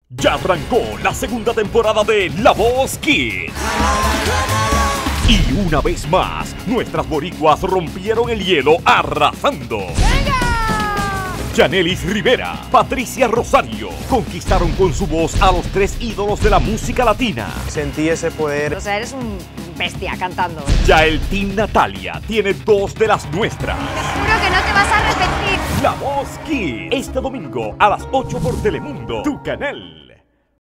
Ya arrancó la segunda temporada de La Voz Kids. Y una vez más, nuestras boricuas rompieron el hielo arrasando. ¡Venga! Yanelis Rivera, Patricia Rosario, conquistaron con su voz a los tres ídolos de la música latina. Sentí ese poder. O sea, eres un bestia cantando. Ya el Team Natalia tiene dos de las nuestras. Te juro que no te vas a arrepentir. La Voz Kids, este domingo a las 8 por Telemundo, tu canal.